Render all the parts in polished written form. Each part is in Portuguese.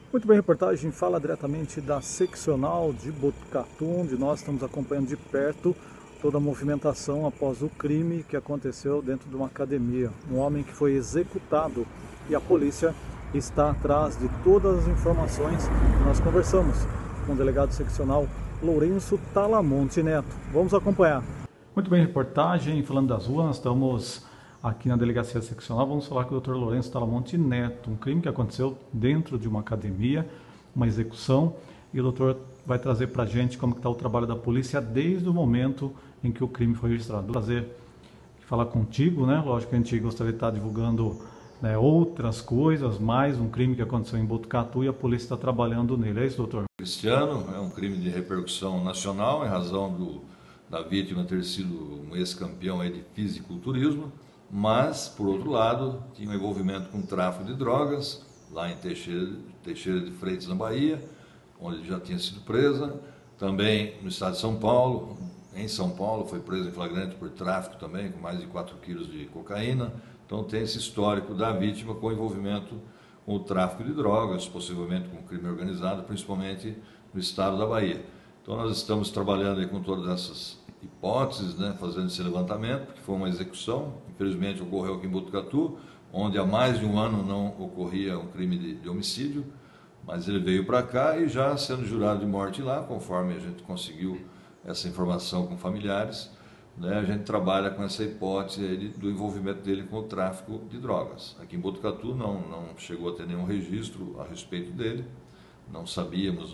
Muito bem, a reportagem fala diretamente da seccional de Botucatu, onde nós estamos acompanhando de perto toda a movimentação após o crime que aconteceu dentro de uma academia. Um homem que foi executado e a polícia está atrás de todas as informações que nós conversamos com o delegado seccional Lourenço Talamonte Neto. Vamos acompanhar. Muito bem, reportagem falando das ruas, estamos aqui na delegacia seccional. Vamos falar com o Dr. Lourenço Talamonte Neto, um crime que aconteceu dentro de uma academia, uma execução, e o doutor vai trazer para a gente como está o trabalho da polícia desde o momento em que o crime foi registrado. Vou trazer falar contigo, né? Lógico que a gente gostaria de estar divulgando, né, outras coisas, mais um crime que aconteceu em Botucatu e a polícia está trabalhando nele. É isso, doutor? Cristiano é um crime de repercussão nacional em razão da vítima ter sido um ex-campeão de fisiculturismo, mas, por outro lado, tinha um envolvimento com tráfico de drogas lá em Teixeira de Freitas, na Bahia, onde ele já tinha sido presa. Também no estado de São Paulo, em São Paulo, foi preso em flagrante por tráfico também, com mais de 4 quilos de cocaína. Então tem esse histórico da vítima com envolvimento com o tráfico de drogas, possivelmente com o crime organizado, principalmente no estado da Bahia. Então nós estamos trabalhando aí com todas essas hipóteses, né, fazendo esse levantamento, porque foi uma execução, infelizmente ocorreu aqui em Botucatu, onde há mais de um ano não ocorria um crime de homicídio, mas ele veio para cá e já sendo jurado de morte lá, conforme a gente conseguiu essa informação com familiares, né, a gente trabalha com essa hipótese aí do envolvimento dele com o tráfico de drogas. Aqui em Botucatu não chegou a ter nenhum registro a respeito dele, não sabíamos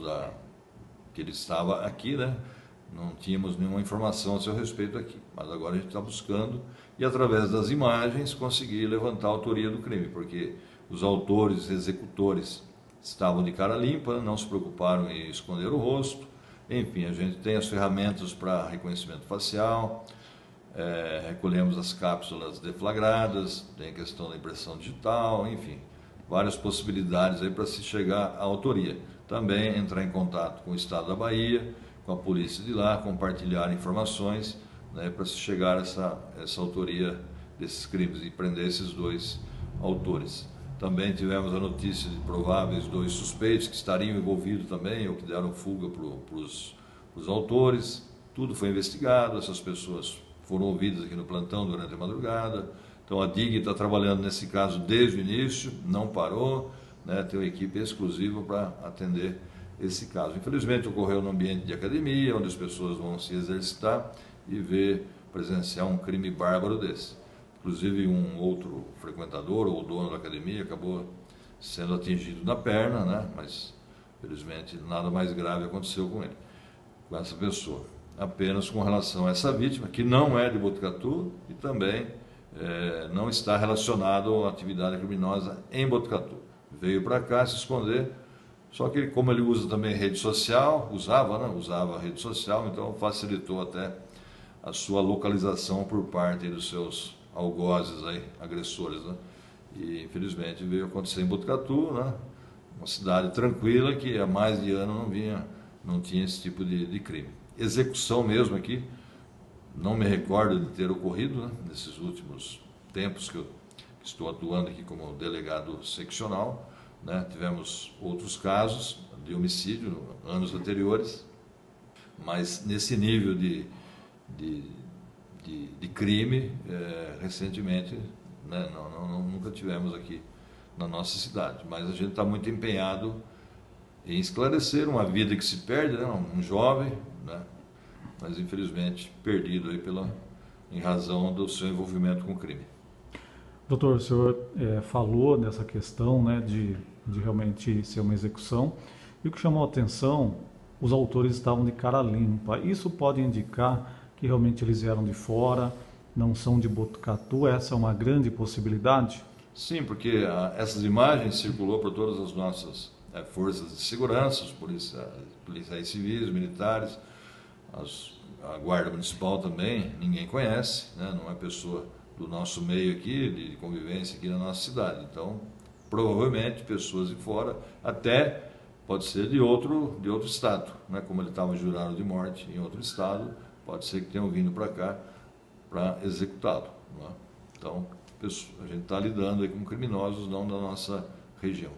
que ele estava aqui, né? Não tínhamos nenhuma informação a seu respeito aqui, mas agora a gente está buscando e através das imagens conseguir levantar a autoria do crime, porque os autores, executores estavam de cara limpa, não se preocuparam em esconder o rosto. Enfim, a gente tem as ferramentas para reconhecimento facial, recolhemos as cápsulas deflagradas, tem a questão da impressão digital, enfim, várias possibilidades aí para se chegar à autoria. Também entrar em contato com o estado da Bahia, com a polícia de lá, compartilhar informações, né, para se chegar a essa autoria desses crimes e prender esses dois autores. Também tivemos a notícia de prováveis 2 suspeitos que estariam envolvidos também, ou que deram fuga para os autores. Tudo foi investigado, essas pessoas foram ouvidas aqui no plantão durante a madrugada. Então a DIG está trabalhando nesse caso desde o início, não parou, né, tem uma equipe exclusiva para atender esse caso. Infelizmente ocorreu no ambiente de academia, onde as pessoas vão se exercitar e presenciar um crime bárbaro desse. Inclusive um outro frequentador ou dono da academia acabou sendo atingido na perna, né? Mas felizmente nada mais grave aconteceu com ele, com essa pessoa. Apenas com relação a essa vítima, que não é de Botucatu e também não está relacionado à atividade criminosa em Botucatu. Veio para cá se esconder, só que como ele usa também rede social, usava a rede social, então facilitou até a sua localização por parte dos seus algozes aí, agressores, né? E infelizmente veio acontecer em Botucatu, né? Uma cidade tranquila que há mais de ano não tinha esse tipo de crime. Execução mesmo aqui, não me recordo de ter ocorrido, né, nesses últimos tempos que eu estou atuando aqui como delegado seccional, né? Tivemos outros casos de homicídio anos anteriores, mas nesse nível de crime, recentemente, né, nunca tivemos aqui na nossa cidade. Mas a gente está muito empenhado em esclarecer uma vida que se perde, né, um jovem, né, mas infelizmente perdido aí em razão do seu envolvimento com o crime. Doutor, o senhor falou dessa questão, né, de realmente ser uma execução, e o que chamou a atenção, os autores estavam de cara limpa. Isso pode indicar que realmente eles vieram de fora, não são de Botucatu? Essa é uma grande possibilidade? Sim, porque essas imagens circulou por todas as nossas forças de segurança, os policiais civis, militares, a Guarda Municipal também, ninguém conhece, né? Não é pessoa do nosso meio aqui, de convivência aqui na nossa cidade. Então, provavelmente, pessoas de fora, até pode ser de outro estado, né? Como ele estava jurado de morte em outro estado, pode ser que tenham vindo para cá para executá-lo, né? Então, a gente está lidando aí com criminosos não da nossa região.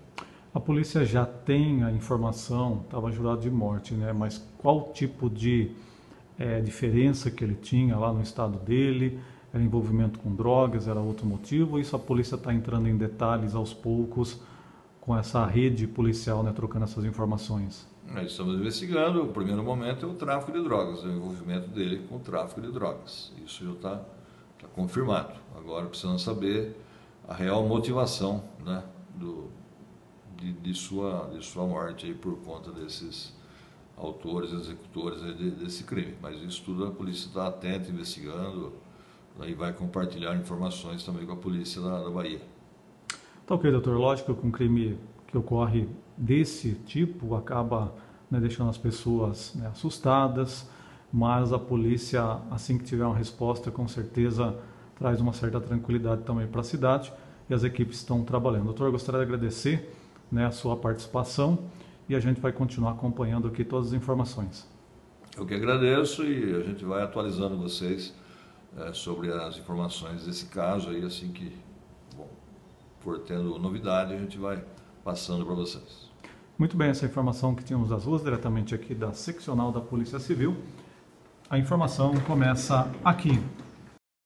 A polícia já tem a informação, estava jurado de morte, né? Mas qual tipo de diferença que ele tinha lá no estado dele? Era envolvimento com drogas, era outro motivo? Isso a polícia está entrando em detalhes aos poucos com essa rede policial, né, trocando essas informações? Nós estamos investigando. O primeiro momento é o tráfico de drogas, o envolvimento dele com o tráfico de drogas. Isso já está confirmado. Agora precisamos saber a real motivação, né, de sua morte aí por conta desses autores, executores desse crime. Mas isso tudo a polícia está atenta, investigando, aí vai compartilhar informações também com a polícia da Bahia. Tá ok, doutor. Lógico que um crime que ocorre desse tipo acaba, né, deixando as pessoas, né, assustadas, mas a polícia, assim que tiver uma resposta, com certeza traz uma certa tranquilidade também para a cidade e as equipes estão trabalhando. Doutor, eu gostaria de agradecer, né, a sua participação e a gente vai continuar acompanhando aqui todas as informações. Eu que agradeço e a gente vai atualizando vocês sobre as informações desse caso aí, assim que for tendo novidade, a gente vai passando para vocês. Muito bem, essa informação que tínhamos das ruas, diretamente aqui da seccional da Polícia Civil. A informação começa aqui.